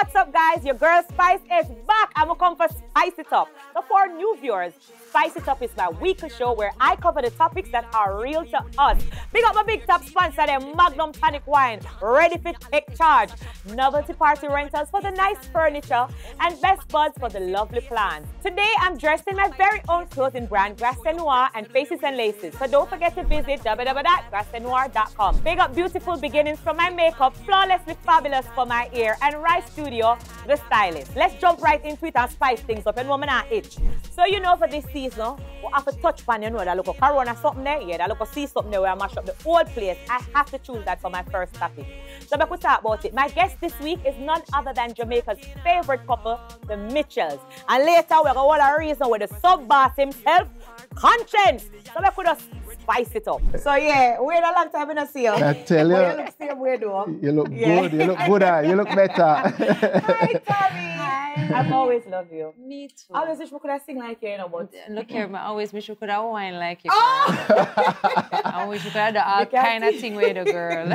What's up, guys? Your girl Spice is back. I'm gonna come for Spice It Up. So for new viewers, Spice It Up is my weekly show where I cover the topics that are real to us. Big up my big top sponsor, the Magnum Tonic wine, ready for take charge. Novelty party rentals for the nice furniture and best buds for the lovely plants. Today, I'm dressed in my very own clothing brand, Grass Noir and Faces and Laces. So don't forget to visit www.grassnoir.com. Big up beautiful beginnings for my makeup, flawlessly fabulous for my ear, and Rice Studio, the stylist. Let's jump right into it and spice things up and woman are itch. So you know for this season, we have to touch pan, you know, that look of corona something there, yeah, that look of see something there where I mash up the whole place. I have to choose that for my first topic. So we could talk about it. My guest this week is none other than Jamaica's favorite couple, the Mitchells. And later we're going to reason with the sub-boss himself, Koshens. So we could just spice it up. So yeah, we had a long time to see you. I tell you. You look same way though. You look good, you look gooder, you look better. Hi, Tami. Hi. I've always loved you. Me too. I always wish we could have sing like you, you know, but... Look here, I always wish we could have wine like you. Oh! I wish we could have the all kind of thing with the girl.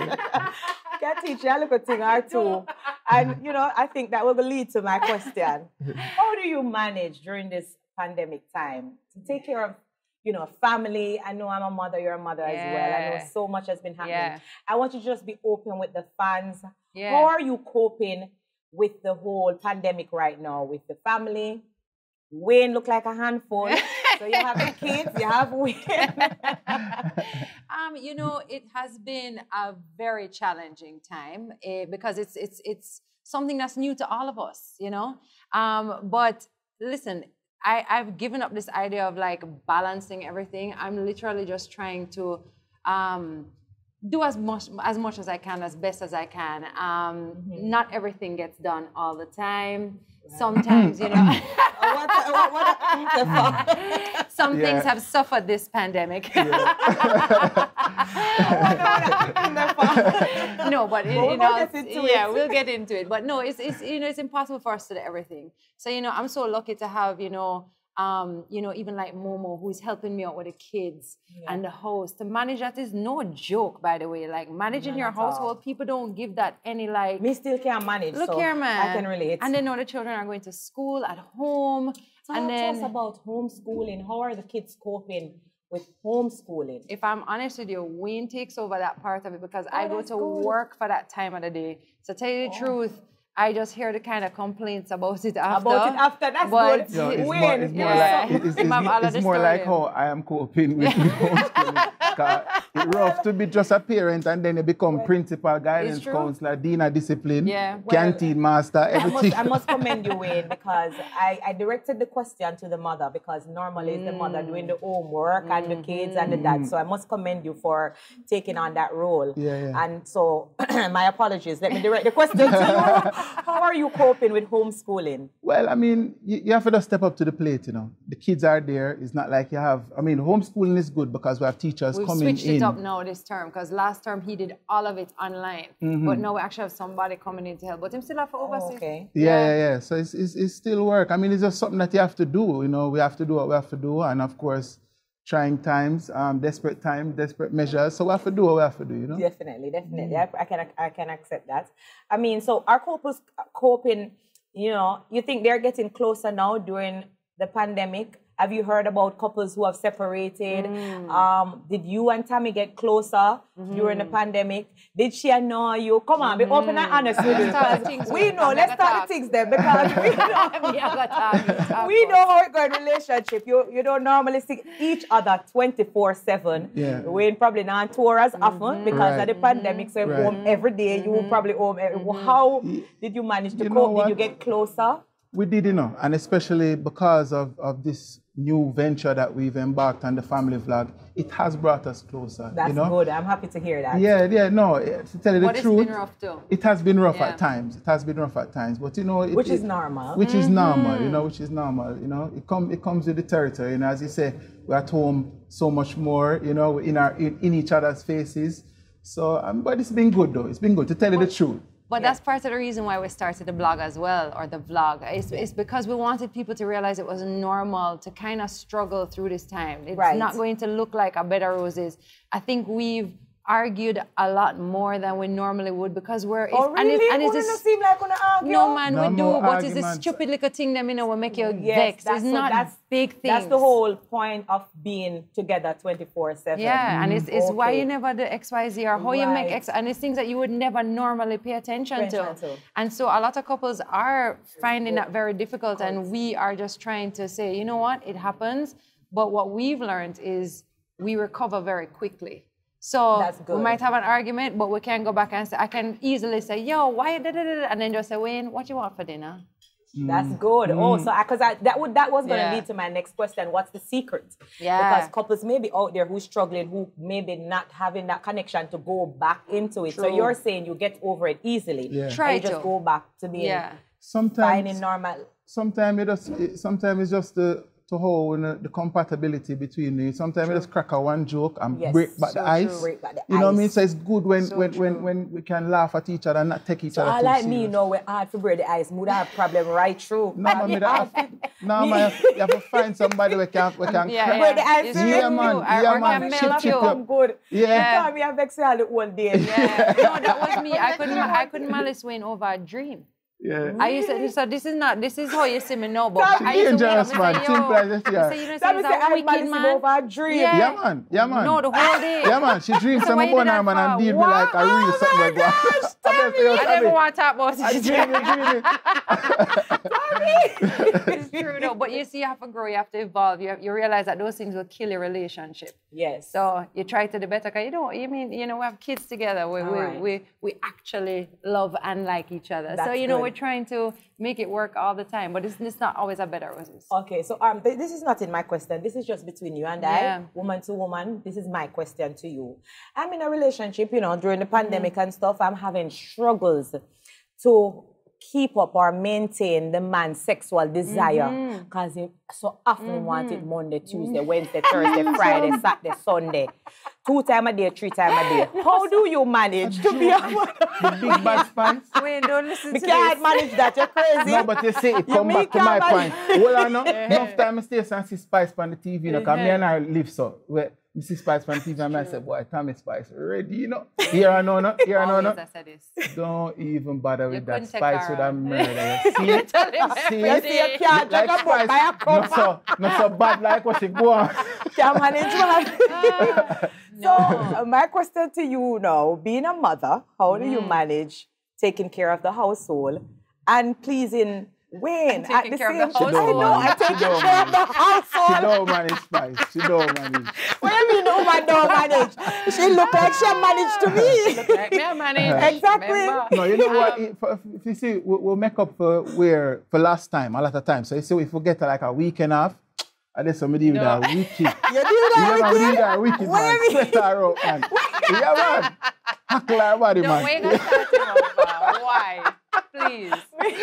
Can teach you a little thing or two. And, you know, I think that will lead to my question. How do you manage during this pandemic time to take care of, you know, family? I know I'm a mother, you're a mother as well. I know so much has been happening. Yeah. I want you to just be open with the fans. Yeah. How are you coping with the whole pandemic right now with the family? Wayne look like a handful. So you have the kids, you have Wayne. You know, it has been a very challenging time because it's something that's new to all of us, you know. But listen, I've given up this idea of like balancing everything. I'm literally just trying to do as much as I can, as best as I can. Not everything gets done all the time. Right. Sometimes, you know. Some things have suffered this pandemic. No, but we'll get into it. But no, it's you know, it's impossible for us to do everything. So you know, I'm so lucky to have you know, even like Momo, who's helping me out with the kids and the house. To manage that is no joke, by the way. Like managing your household, people don't give that any like. Me still can't manage. Look so here, man. I can relate. And they know the children are going to school at home. Talk to us about homeschooling. How are the kids coping with homeschooling? If I'm honest with you, Wayne takes over that part of it because I go to work for that time of the day. So tell you the truth, I just hear the kind of complaints about it after. That's but good. No, it's more like how I am coping with homeschooling. It's rough to be just a parent and then you become principal, guidance counselor, dean of discipline, canteen master, everything. I must commend you, Wayne, because I directed the question to the mother because normally it's the mother doing the homework and the kids and the dad. So I must commend you for taking on that role. And so my apologies. Let me direct the question to you. How are you coping with homeschooling? Well, I mean, you have to just step up to the plate, you know. The kids are there. It's not like you have... I mean, homeschooling is good because we have teachers coming in. We've switched it up now this term because last term he did all of it online. But now we actually have somebody coming in to help. But him still have to oversee. Okay. Yeah. So it's still work. I mean, it's just something that you have to do. You know, we have to do what we have to do. And of course, trying times, desperate measures. So we have to do what we have to do, you know? Definitely. I can accept that. I mean, so are couples coping, you know, you think they're getting closer now during the pandemic? Have you heard about couples who have separated? Did you and Tami get closer during the pandemic? Did she annoy you? Come on, be open and honest with us. We know, let's start the things then because we know how it goes in relationship. You don't normally see each other 24/7. Yeah. We're probably not tour as often because of the pandemic, so you're home every day. You will probably home. How did you manage to cope? Did you get closer? We did, you know, and especially because of this new venture that we've embarked on, the family vlog, it has brought us closer. That's good. I'm happy to hear that. Yeah, no, to tell you the truth. It's been rough too. It has been rough at times. But you know, which is normal. Which is normal, you know, which is normal. You know, it comes with the territory. You know, as you say, we're at home so much more, you know, in each other's faces. So, but it's been good though. It's been good, to tell you the truth. But that's part of the reason why we started the blog as well, or the vlog. It's because we wanted people to realize it was normal to kind of struggle through this time. It's not going to look like a bed of roses. I think we've argued a lot more than we normally would because we're... Oh, really? And it's Wouldn't it seem like we're argue? No, man, No we do, more but it's this arguments. stupid little thing that, will make you Yes, vex. It's not big things. That's the whole point of being together 24/7. Yeah, and it's why you never do XYZ or how you make Right. X, and it's things that you would never normally pay attention to. Attention to. And so a lot of couples are finding that very difficult, and we are just trying to say, you know what, it happens, but what we've learned is we recover very quickly. So That's good. we might have an argument, but we can go back and say, I can easily say, yo, why da da da, and then just say, Wayne, what you want for dinner? That's good. Oh, so because that was going to Yeah. lead to my next question. What's the secret? Yeah. Because couples may be out there who's struggling, who maybe not having that connection to go back into it. So True. you're saying you get over it easily. Yeah. Try and you just to. go back to being finding normal. Sometimes it's just to hold the compatibility between you. Sometimes you just crack a one joke and Yes, break back the so ice. true. Break back the You know what I mean? ice. So it's good when So when we can laugh at each other and not take each So other I too like serious. me, we're hard to break the ice. Would have problem right through. No, man, you have to find somebody we can Yeah, crack. Break the ice. It's Yeah, true. man. Or Yeah, man. can Chip, melt chip you. up. I'm good. Yeah. Me have vex all the whole day. Yeah, no, that was me. I couldn't malice Wayne over a dream. Yeah. I used to, so this is how you see me now, but That's I used to wake up dangerous, and man. say, Simple as that, yeah. say, you know, That say, was he's the a wicked man. over a dream. Yeah. Yeah, man. No, the whole day. Yeah, man. She dreams So some why you about did her, that man, and for? deal me like a real something like that. I never want to talk about I it. dream. It's true though, but you see, you have to grow, you have to evolve. You realize that those things will kill your relationship. Yes. So you try to do better, because we have kids together. We actually love and like each other. That's so good. we're trying to make it work all the time, but it's not always a better roses. Okay, so this is not in my question. This is just between you and I, woman to woman. This is my question to you. I'm in a relationship, during the pandemic and stuff. I'm having struggles to keep up or maintain the man's sexual desire, because he so often wants it Monday, Tuesday, Wednesday, Thursday, Friday, Saturday, Sunday, 2 times a day, 3 times a day. How do you manage to be a The big bad spice. Wait, don't listen We to can't this. manage that. You're crazy. No, but you see, it come back to my can't point. Well, I know, enough time I stay and see Spice on the TV, because me and I live so. Where you see Spice on the TV, and I say, boy, Tami Spice, ready, Here I know, no? Here I know, no? Always I say this. Don't even bother with that. couldn't take Spice her would have on. murdered you. See? Tell him See? You see, you can't Like take a book Spice, by a cup. not so bad like what she go on. Can't manage man. No. So my question to you now, being a mother, how do you manage taking care of the household and pleasing Wayne And taking care of the time? household. I know, I taking care of the She household. don't manage Spice. She don't manage. What do you mean the woman don't manage? She look like she managed to me. Like me, I manage. Exactly. Remember? No, you know what? If you see, we'll make up for last time, a lot of time. So you see, if we get like a weekend off, I did somebody with a wicked. You do Yeah, man, that we with need a wicked, What man. do you mean? Sweat her out, man. Yeah, man. Hackle her body, No, man. we ain't gonna start him over. Why? Please.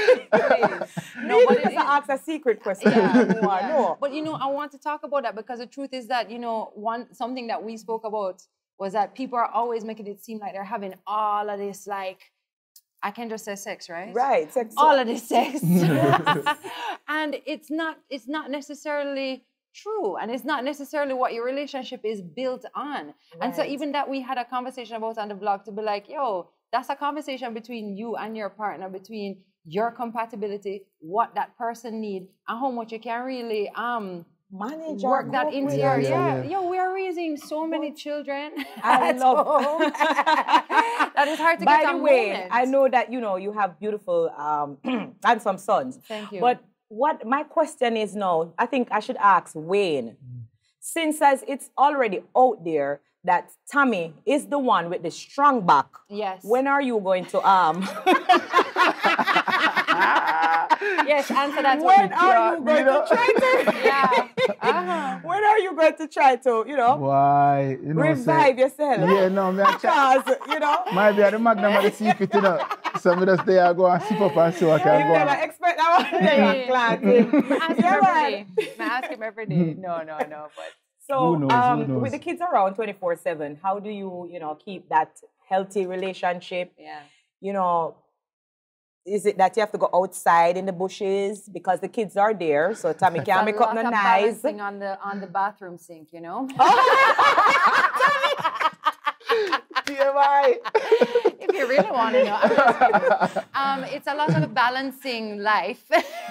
Please. No, but Just ask a secret question. Yeah, No. But I want to talk about that, because the truth is that, something that we spoke about was that people are always making it seem like they're having all of this, like, I can just say sex, right? Right. Sex. All of this sex. And it's not necessarily true, and it's not necessarily what your relationship is built on. And so Right. even that we had a conversation about on the blog, to be like, yo, that's a conversation between you and your partner, between your compatibility, what that person needs, and how much you can really Manage work that into Yeah, your yeah. Yo, we are raising so many children. I at love home. That is hard to By get the a way, moment. I know that you have beautiful handsome sons. Thank you. But what my question is now, I think I should ask Wayne, since as it's already out there that Tami is the one with the strong back. Yes. When are you going to Yes, answer that. When are you going to try to Yeah. When are you going to try to, Why? revive yourself? Yeah, no, me I try. Because, Might be at the Magnum of the secret, So me just there, I go and sip up and so I can you go never on. expect that one. Never glad. I ask him every day. No, but So, Who knows? with the kids around 24/7, how do you, keep that healthy relationship? yeah. Is it that you have to go outside in the bushes because the kids are there, so Tami can't make up no of nice? balancing on the bathroom sink, TMI. If you really want to know. It's a lot of balancing life.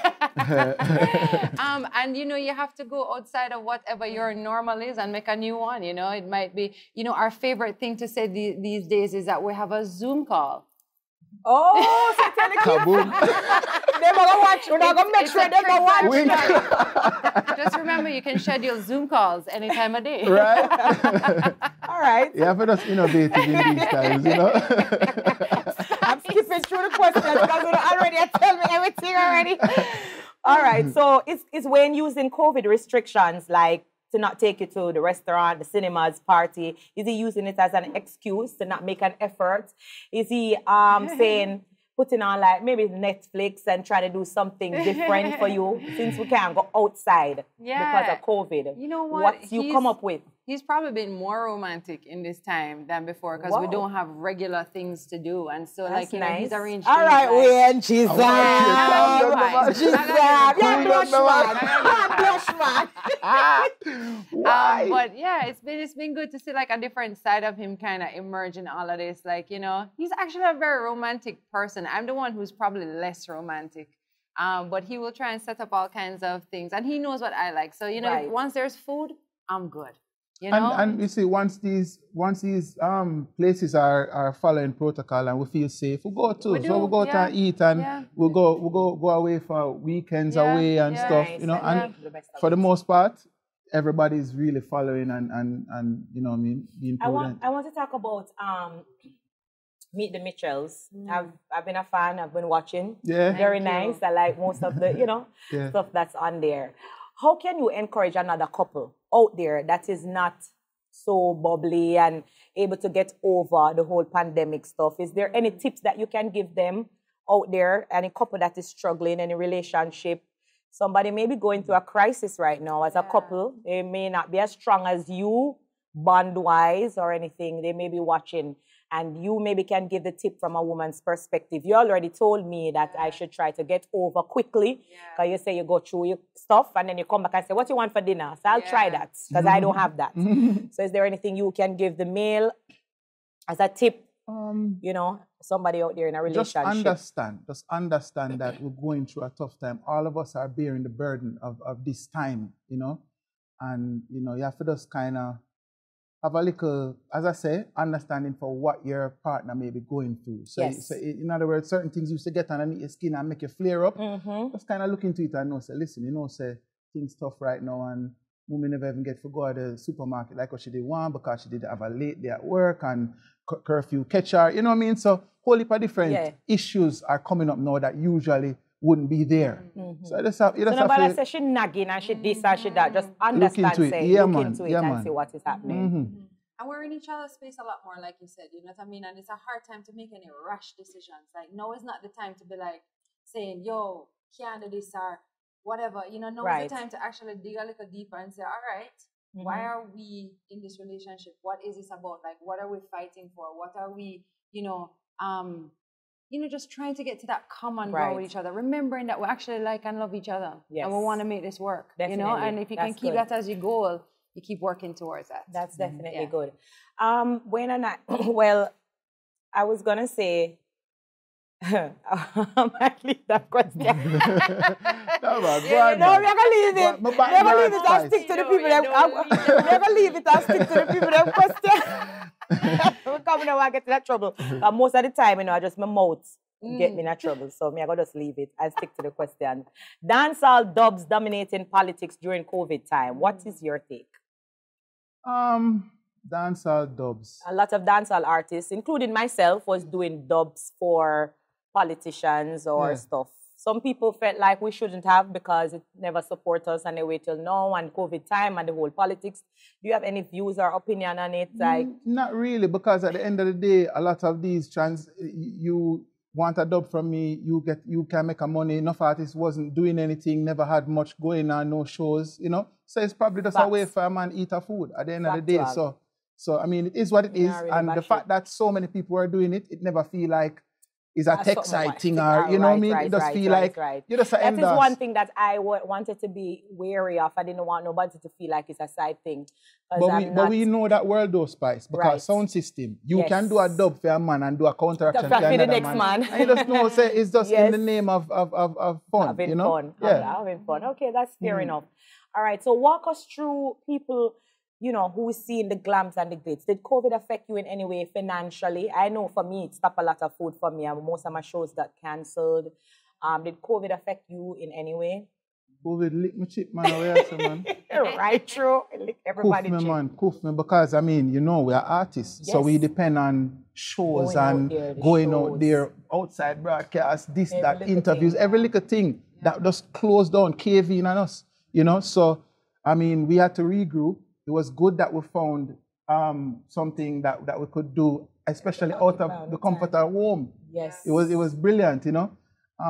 And, you know, you have to go outside of whatever your normal is and make a new one, you know. It might be, you know, our favorite thing to say these days is that we have a Zoom call. Oh, so tell the kids. They're going to watch. We're not going to make sure they're going to watch. Just remember, you can schedule Zoom calls any time of day. Right? All right. Yeah, but that's innovative in these times, you know. I'm skipping through the questions because you already tell me everything already. All right. So is Wayne using COVID restrictions, like to not take you to the restaurant, the cinemas, party? Is he using it as an excuse to not make an effort? Is he saying, putting on like maybe Netflix and trying to do something different for you since we can't go outside because of COVID? You know what? What you come up with? He's probably been more romantic in this time than before because we don't have regular things to do. And so, that's like, you know, he's arranged all right, Wayne, Jesus. But yeah, it's been good to see like a different side of him kind of emerge in all of this. Like, you know, he's actually a very romantic person. I'm the one who's probably less romantic. But he will try and set up all kinds of things. And he knows what I like. So, you know, once there's food, I'm good. You know? And you see, once these places are following protocol and we feel safe, we go to. So we go to and eat and we'll go away for weekends away and stuff. You know, and for the most part, everybody's really following and you know what I mean, being prudent. I want to talk about Meet the Mitchells. I've been a fan. I've been watching. Yeah. Very nice. I like most of the, you know, stuff that's on there. How can you encourage another couple out there that is not so bubbly and able to get over the whole pandemic stuff? Is there any tips that you can give them out there? Any couple that is struggling, any relationship? Somebody may be going through a crisis right now as a couple. They may not be as strong as you, bond-wise or anything. They may be watching. And you maybe can give the tip from a woman's perspective. You already told me that I should try to get over quickly. Because you say you go through your stuff and then you come back and say, what you want for dinner? So I'll try that because I don't have that. So is there anything you can give the male as a tip? You know, somebody out there in a relationship. Just understand that we're going through a tough time. All of us are bearing the burden of this time, you know. And, you know, you have to just kind of have a little, as I say, understanding for what your partner may be going through. So, so in other words, certain things used to get underneath your skin and make you flare up. Just kind of look into it and know, say, listen, you know, say, things tough right now and women never even get to go to the supermarket like what she did want because she did have a late day at work and curfew catch her. You know what I mean? So whole heap of different issues are coming up now that usually wouldn't be there. So just have, so nobody say she nagging and she this and she that. Just understand, say, look into it and see what is happening. And we're in each other's space a lot more, like you said, you know what I mean? And it's a hard time to make any rash decisions. Like, no, it's not the time to be like saying, yo, can't do this or whatever. You know, no, it's the time to actually dig a little deeper and say, all right, why are we in this relationship? What is this about? Like, what are we fighting for? What are we, you know, just trying to get to that common ground with each other, remembering that we actually like and love each other, and we want to make this work. Definitely. You know, and if you can keep that as your goal, you keep working towards that. That's definitely good. When and I, well, I was gonna say, I might leave that question. No, we're gonna leave it. Never leave it. I'll stick to the people. Never leave it. I'll stick to the people that question. We're coming over and get in that trouble. But most of the time, you know, I just my mouth get me in that trouble. So me, I gotta just leave it and stick to the question. Dancehall dubs dominating politics during COVID time. What is your take? Dancehall dubs. A lot of dancehall artists, including myself, was doing dubs for politicians or stuff. Some people felt like we shouldn't have because it never support us and they wait till now and COVID time and the whole politics. Do you have any views or opinion on it? Like, not really, because at the end of the day, a lot of these you want a dub from me, you can make a money. Enough artists wasn't doing anything, never had much going on, no shows, you know. So it's probably just a way for a man eat a food at the end of the day. So I mean, it is what it is. And the fact that so many people are doing it, it never feel like, is a tech side thing, or you know what I mean? It just feel like you just that is one thing that I wanted to be wary of. I didn't want nobody to feel like it's a side thing. But we know that world though, Spice, because sound system, you can do a dub for a man and do a counteraction for the next man. man. And you just know, say it's just in the name of fun, having you know? fun. Having fun. Okay, that's fair enough. All right, so walk us through people, you know, who is seeing the glams and the glitz. Did COVID affect you in any way financially? I know for me, it stopped a lot of food for me, and most of my shows got cancelled. Did COVID affect you in any way? COVID lick my chip, man, away, man. Right, true. It lick everybody chip. Man, coof me, because, I mean, you know, we are artists, so we depend on shows going out there, outside broadcasts, this, that, interviews, every little thing that just closed down, cave in on us, you know? So, I mean, we had to regroup. It was good that we found something that we could do, especially out of the comfort of our home. Yes. It was brilliant, you know.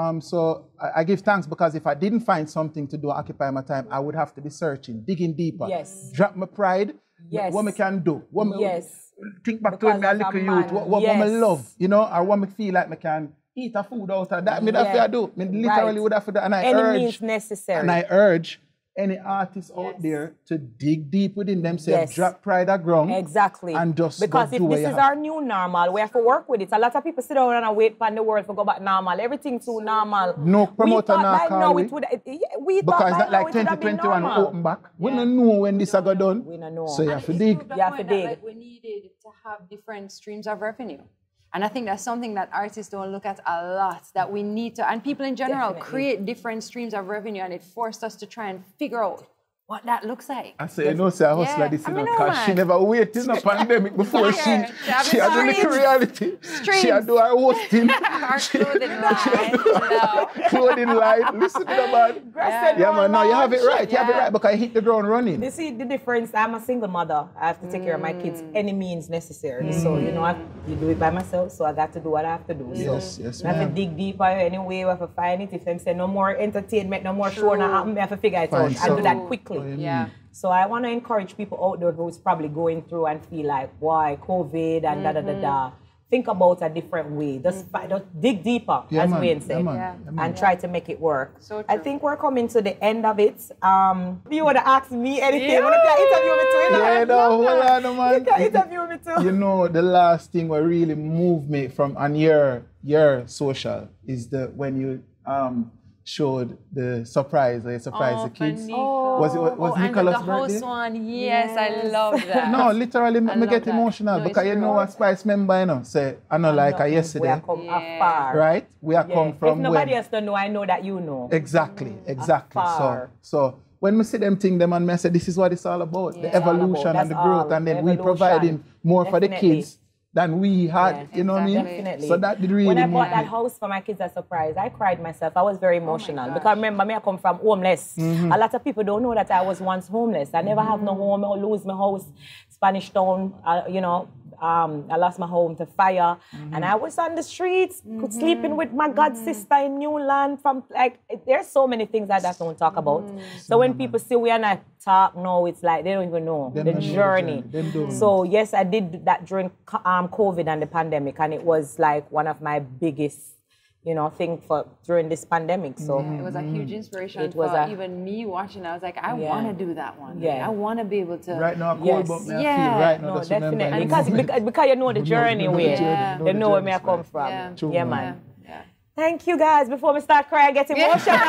So I give thanks, because if I didn't find something to do, occupy my time, I would have to be searching, digging deeper. Yes. Drop my pride. Yes. What I can do. Think back because to when I little youth. What I love, you know, or what I feel like I can eat a food out of that. Me that I do. Me literally would have to do. And any means necessary. And I urge any artists out there to dig deep within themselves, drop pride at ground. Exactly. And just because if this is our new normal, we have to work with it. A lot of people sit down and wait for the world to go back normal. Everything too normal. No promoter now call we. Because that like 2021 open back. We don't know when this go done. We don't know. So you have to dig. You have to dig. Like, we needed to have different streams of revenue. And I think that's something that artists don't look at a lot, that we need to, and people in general, create different streams of revenue, and it forced us to try and figure out what that looks like. I say, you know, say I hustle like this, you know, because she never waited in a pandemic before she had the reality. She had do her hosting. Our clothing line. Clothing line. Listen to the man. Yeah, man, no, you have it right. You have it right, because I hit the ground running. You see the difference? I'm a single mother. I have to take care of my kids any means necessary. So, you know, you do it by myself, so I got to do what I have to do. Yes, I have to dig deeper anyway. I have to find it. If them say no more entertainment, no more show, I have to figure it out. I do that quickly. Yeah. So I want to encourage people out there who's probably going through and feel like, why, COVID and da-da-da-da. Think about a different way. Just dig deeper, as Wayne said, and try to make it work. So true. I think we're coming to the end of it. Do you want to ask me anything? You want to interview me too? Yeah, no, hold on, man. You can interview me too. You know, the last thing that really moved me from on your social is when you showed the surprise, the kids. Was it Nicholas' birthday? The host one, yes, I love that. No, literally, I get emotional because you know what Spice member, you know, say, I know like yesterday. We have come afar. Right? We have come from if nobody else don't know, I know that you know. Exactly. So when we see them thing, them and I say, this is what it's all about, the evolution and the growth, and then we providing more for the kids than we had, you know what I mean? Definitely. So that did really when I bought that house for my kids as a surprise, I cried myself. I was very emotional because remember me, I come from homeless. A lot of people don't know that I was once homeless. I never have no home. I lose my house, Spanish Town, you know. I lost my home to fire, and I was on the streets, sleeping with my god sister in Newland. From like, there's so many things that I don't talk about. So when people see we and I talk now, it's like they don't even know the journey. So yes, I did that during COVID and the pandemic, and it was like one of my biggest, you know, thing for during this pandemic. So it was a huge inspiration for even me watching. I was like, I want to do that one. I want to be able to. Right now, I feel right now. No, definitely. Because you know the journey where you know where me I come from. Yeah, man. Thank you guys. Before we start crying, get emotional.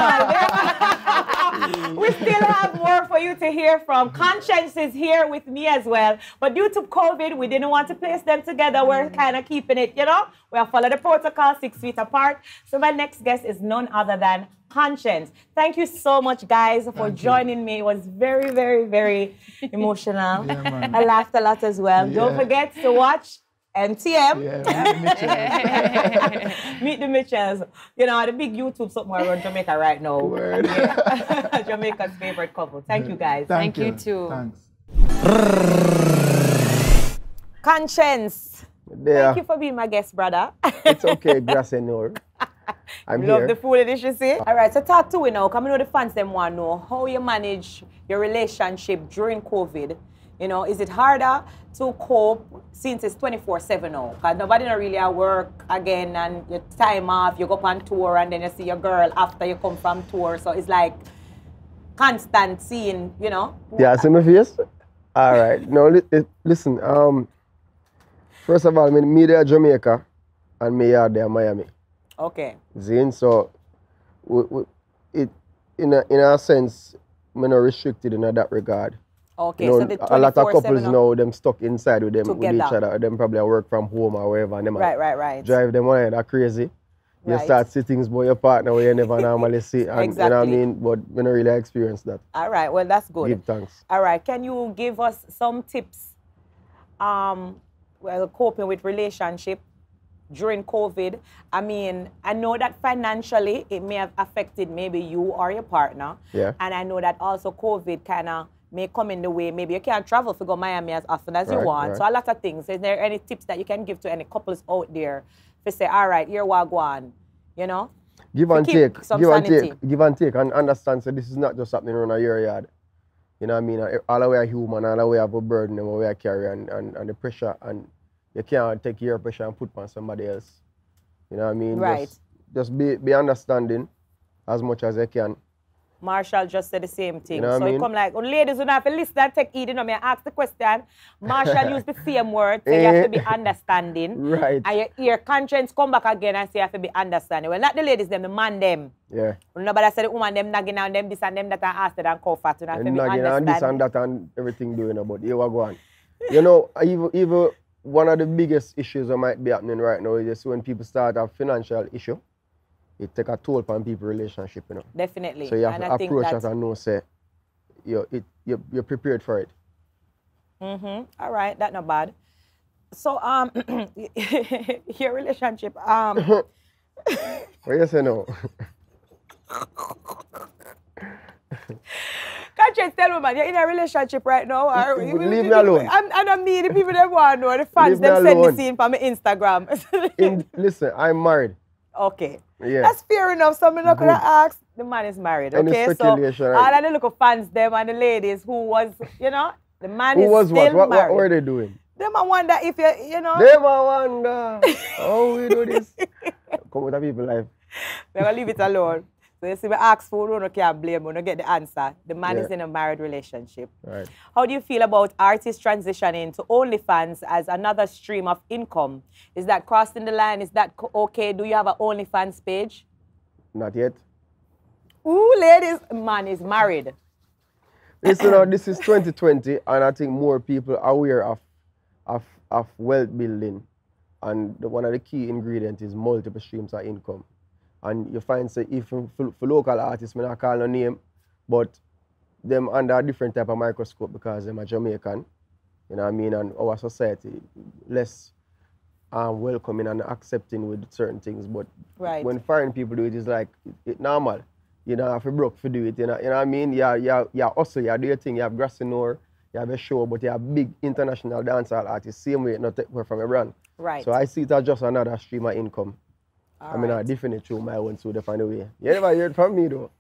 We still have more for you to hear from. Konshens is here with me as well. But due to COVID, we didn't want to place them together. We're kind of keeping it, you know. We'll follow the protocol 6 feet apart. So my next guest is none other than Konshens. Thank you so much, guys, for joining me. It was very, very, very emotional. I laughed a lot as well. Don't forget to watch MTM. Meet the Mitchells. You know, the big YouTube something around Jamaica right now. Jamaica's favorite couple. Thank you, guys. Thank you too. Thanks. Konshens. Thank you for being my guest, brother. It's okay, Grasenor. I'm Love here. the foolishness, you see? All right, so talk to me now. Come know the fans them want to know how you manage your relationship during COVID. You know, is it harder to cope since it's 24/7 now? Because nobody not really at work again and your time off, you go up on tour and then you see your girl after you come from tour. So it's like constant seeing, you know? Yeah, see my face? All right. No, listen. First of all, me there Jamaica and me are there Miami. Okay. Zin, so it in a sense, me not restricted in that regard. Okay, you know, so the a lot of 24/7 couples now, them stuck inside with together. each other. Them probably work from home or wherever. And them Right. drive them on that crazy. You Right. start see things about your partner where you never normally see. And Exactly. you know what I mean? But we don't really experience that. All right, well, that's good. Give thanks. All right, can you give us some tips coping with relationship during COVID? I mean, I know that financially it may have affected maybe you or your partner. Yeah. And I know that also COVID kind of may come in the way. Maybe you can't travel to go Miami as often as you want. Right. So a lot of things. Is there any tips that you can give to any couples out there to say, all right, here we go on, you know? Give and keep take. some Give sanity. and take. And understand, so this is not just happening around your yard. You know what I mean? All the way are human, all the way have a burden, all the way are carry and the pressure. And you can't take your pressure and put on somebody else. You know what I mean? Right. Just be understanding as much as you can. Marshall just said the same thing. You know what so I mean? it come like, ladies who don't have to listen and take heed, you know, me ask the question. Marshall used the same word, so you have to be understanding. Right. And your conscience come back again and say you have to be understanding. Well, not the ladies, them, the man, them. Yeah. Nobody said the woman, them, nagging on them, this and them, that, and ask them, and comfort. You have to be Nagging on this and understanding. that and everything doing about here we go on. You know, even one of the biggest issues that might be happening right now is just when people start a financial issue, it take a toll on people's relationship, you know. Definitely. So you have and to I think approach that that and know, say, you're prepared for it. All right, that's not bad. So, your relationship, What you say now? Conscience, tell me, man, you're in a relationship right now? Or Leave me alone. I don't mean the people that want to know. The fans, Leave me them send the alone. scene from my Instagram. Listen, I'm married. Okay. Yeah. That's fair enough. So I'm not going to Good. ask. The man is married, Any okay? So speculation, all right? of the little fans, them and the ladies who was, you know, the man Who is was still what? married. What were they doing? Them I wonder if you know. Them I wonder how we do this. Come with the people life. We're going to leave it alone. So you see, we ask for who no can't blame, we don't get the answer. The man Yeah. is in a married relationship. Right. How do you feel about artists transitioning to OnlyFans as another stream of income? Is that crossing the line? Is that okay? Do you have an OnlyFans page? Not yet. Ooh, ladies, man is married. Listen, now, this is 2020, and I think more people are aware of wealth building. And one of the key ingredients is multiple streams of income. And you find, say, even for local artists, I not call no name, but them under a different type of microscope because they're Jamaican. You know what I mean? And our society less welcoming and accepting with certain things. But Right. when foreign people do it, it's like it normal. You know, if you broke for do it, you know what I mean? You hustle, you do your thing, you have Grassinor, you have a show, but you have big international dancehall artists, same way, not take away from your brand. Right. So I see it as just another stream of income. I mean, I definitely through my own so they find a way. You never heard from me though.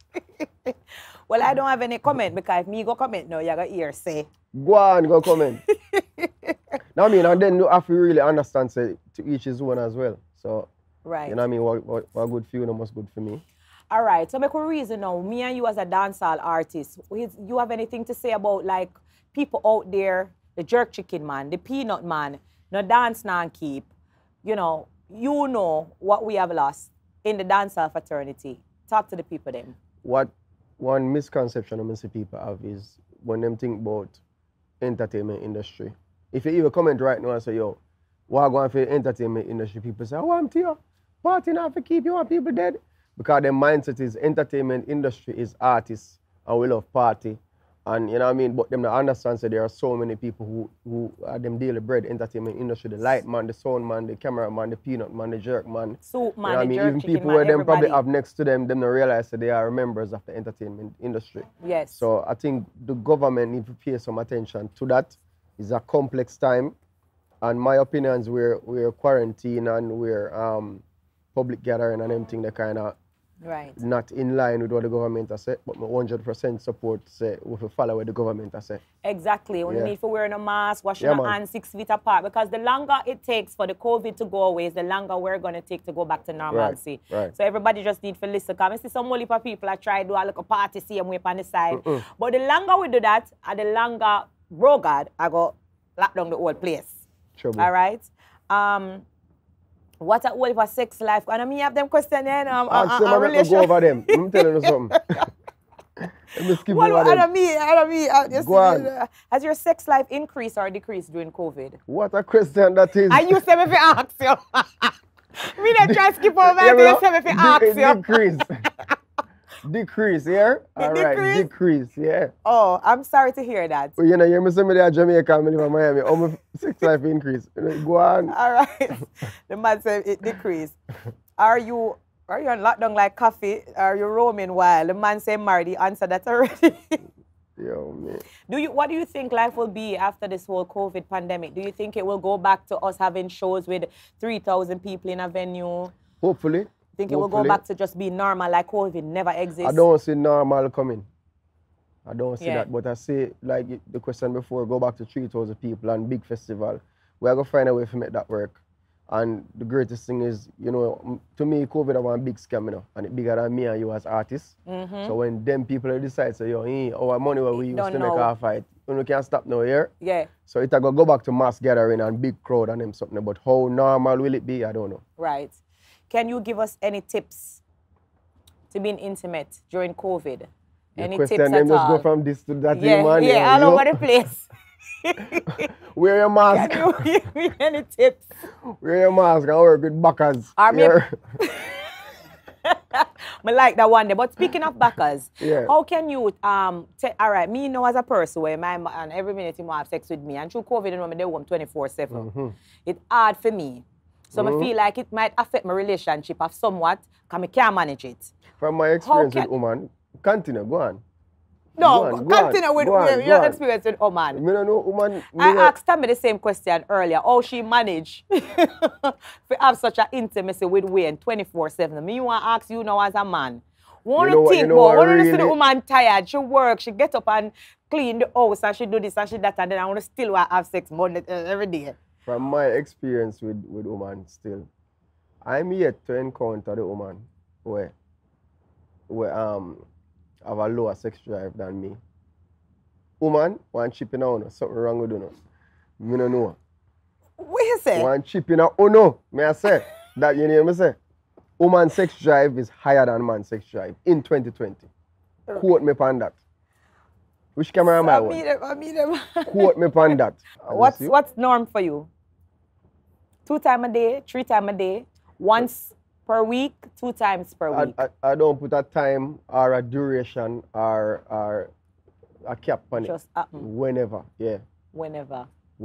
Well, I don't have any comment because if me go comment now, you're going to hear say. Go on, go comment. Now I mean, and then you have to really understand, say, to each his own as well. So, Right. you know what I mean? What good for you, no must good for me. All right, so make a reason now, me and you as a dancehall artist, you have anything to say about like people out there, the jerk chicken man, the peanut man, no dance non keep, you know what we have lost in the dancehall fraternity. Talk to the people then. What one misconception I see people have is when them think about entertainment industry. If you even comment right now and say, yo, what going for entertainment industry, people say, oh, I'm here, party now for keep you want people dead. Because their mindset is entertainment industry is artists and we love party. And you know what I mean? But them not understand that there are so many people who are them daily bread entertainment industry. The light man, the sound man, the camera man, the peanut man, the jerk man. Soup man, you know what I the mean? jerk Even chicken people man, where them probably everybody. have next to them don't realize that they are members of the entertainment industry. Yes. So I think the government needs to pay some attention to that. It's a complex time. And my opinion is we're quarantined and we're public gathering and them thing that kind of Right. not in line with what the government has said, but my 100% support say we will follow what the government has said. Exactly. We need for wearing a mask, washing Yeah, our man. hands 6 feet apart, because the longer it takes for the COVID to go away, is the longer we're going to take to go back to normalcy. Right. So everybody just need to listen. Because I see some whole heap of people that try to do a little party, see them way on the side. But the longer we do that, and the longer, bro God, I go lock down the whole place. Trouble. All right? What a whole for sex life? And I mean, have them question then. Ask them, I'm going to go over them. I'm telling you something. Let me skip over them. Go on. Has your sex life increased or decreased during COVID? What a question that is. I used to if I ask you. Me not try to skip over it, you say if I ask you. Decrease. Decrease, yeah? All right, decrease, yeah. Oh, I'm sorry to hear that. Well, you know, you're somebody at Jamaica, I live in Miami. Oh, my sex life increase. Go on. All right. The man said it decreased. Are you on lockdown like coffee? Are you roaming wild? The man said married. He answered that already. Yo, man. What do you think life will be after this whole COVID pandemic? Do you think it will go back to us having shows with 3,000 people in a venue? Hopefully. Think it will go back to just being normal, like COVID never exists? I don't see normal coming. I don't see that. But I say, like the question before, go back to 3,000 people and big festival. We are going to find a way to make that work. And the greatest thing is, you know, to me, COVID is one big scam, you know, and it's bigger than me and you as artists. So when them people decide, so, yo, our money what we used to make our fight, you can't stop now here. Yeah. So it's going to go back to mass gathering and big crowd and them something. But how normal will it be? I don't know. Right. Can you give us any tips to being intimate during COVID? Any tips at all? Just go from this to that. Yeah, all over the place. Wear your mask. Can you give me any tips? Wear your mask and work with backers. I like that one there. But speaking of backers, how can you, all right, me know as a person where and every minute you have sex with me, and through COVID, you know, they home 24/7. It's hard for me. So I feel like it might affect my relationship of somewhat, because I can't manage it. From my experience with woman, continue, go on. No, continue with your experience with Oman. I don't know, woman. I asked Tami the same question earlier. How she managed to have such an intimacy with Wayne 24/7. Me want to ask you now as a man. Want to think about, want to see the woman tired, she work, she get up and clean the house, and she do this and she that, and then I want to still have sex Monday every day. From my experience with woman still, I'm yet to encounter the woman where have a lower sex drive than me. Woman, one chip in a uno, something wrong with you. Me no know. What you say? One chip in a uno, may I say? That you hear me say? Woman sex drive is higher than man sex drive in 2020. Okay. Quote me on that. Which camera am I on? I mean them. Quote me on that. What's norm for you? 2 times a day, 3 times a day, once per week, 2 times per week? I don't put a time or a duration or a cap on just it. Whenever, yeah. Whenever.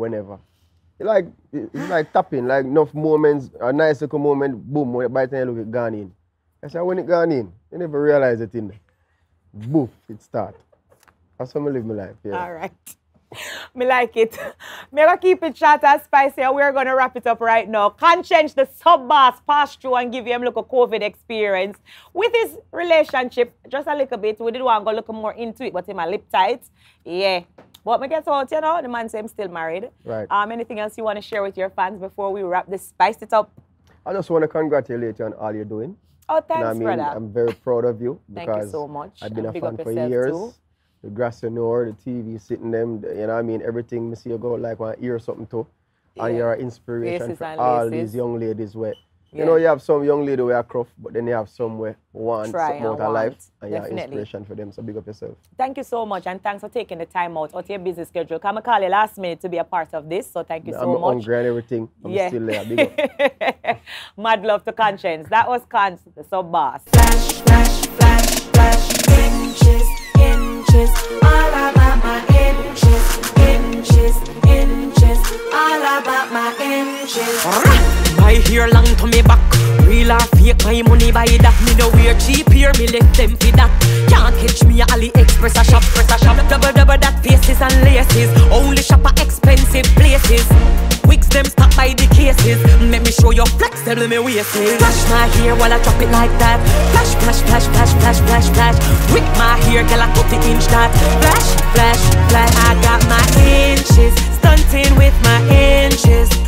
It's like tapping, like enough moments, a nice little moment, boom, when by the time you look, it gone in. I said, when it gone in, you never realize it in there. Boof, it start. That's how I live my life, yeah. All right. Me like it. Me gonna keep it short and spicy, and we're gonna wrap it up right now. Konshens, the sub-boss, passed through and give him a COVID experience with his relationship, just a little bit. We did want to go look more into it, but him a lip tight. Yeah. But me guess out, you know, the man said I'm still married. Right. Anything else you want to share with your fans before we wrap this, spice it up? I just want to congratulate you on all you're doing. Oh, thanks, you know what I mean? brother. I'm very proud of you. Thank you so much. I've been a fan for years. Too. The grass you know, the TV sitting them, you know what I mean? Everything me see you go like one ear something too. And you're an inspiration for all these young ladies where, you know, you have some young lady who are cruff, but then you have some where want something out of life, and you're an inspiration for them, so big up yourself. Thank you so much, and thanks for taking the time out of your busy schedule. Come and call you last minute to be a part of this, so thank you so much. I'm hungry and everything. I'm still there. Big up. Mad love to Konshens. That was Konshens, the sub-boss. Flash, flash, flash, flash, inches, inches, all about my inches, inches, inches, all about my inches. My hair long to me back, real or fake, my money buy that. Me no wear cheap here, me let them feed that. Can't catch me at AliExpress, a shop, double that faces and laces. Only shop at expensive places. Wigs them stuck by the cases. Make me show you flexible me waist. Flash my hair while I drop it like that. Flash, flash, flash, flash, flash, flash, flash. With my hair, girl, I 30-inch that. Flash, flash, flash. I got my inches, stunting with my inches.